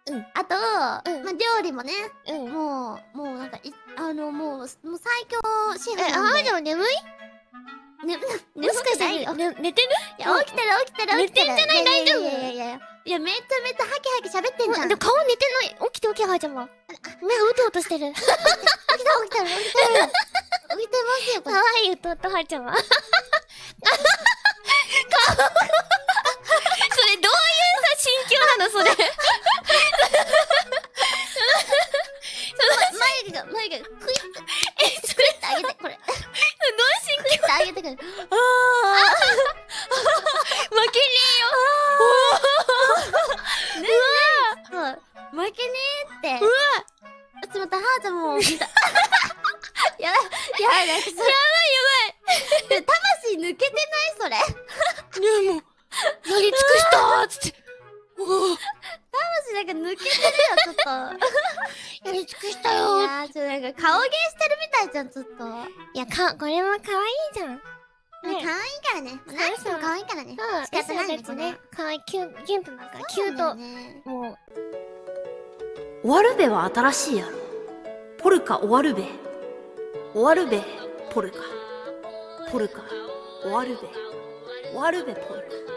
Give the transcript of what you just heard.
あと、料理もね、もうなんか、もう最強シェフなんで。 でも眠い？ 眠くないよ。 寝てる？ いや、起きてる。 寝てんじゃない？大丈夫？ いや、めちゃめちゃハキハキ喋ってんじゃん。 でも顔寝てない。起きてはーちゃんは。目がうとうとしてる。 起きてますよ、これ。 かわいい弟はーちゃんは。それどういうさ、心境なのそれ。 眉毛がクイッてあげて、これ。 どう心境？ クイッてあげてくる。 負けねえよ。 負けねえって。 うわちょっと待って、はーちゃんもう、やばい。やばい。魂抜けてないそれ。 ねえもう、やり尽くしたーつって。 魂なんか抜けてるよ、ちょっと。 やり尽くしたよー。 いやー、なんか顔芸してるみたいじゃん、ちょっと。 いや、これも可愛いじゃん。 可愛いからね。何しても可愛いからね。仕方ないね、これ。 可愛い、キュントなんか、キュート。もう。 終わるべは新しいやろ。ポルカ終わるべ。終わるべ、ポルカ。ポルカ、終わるべ。終わるべ、ポルカ。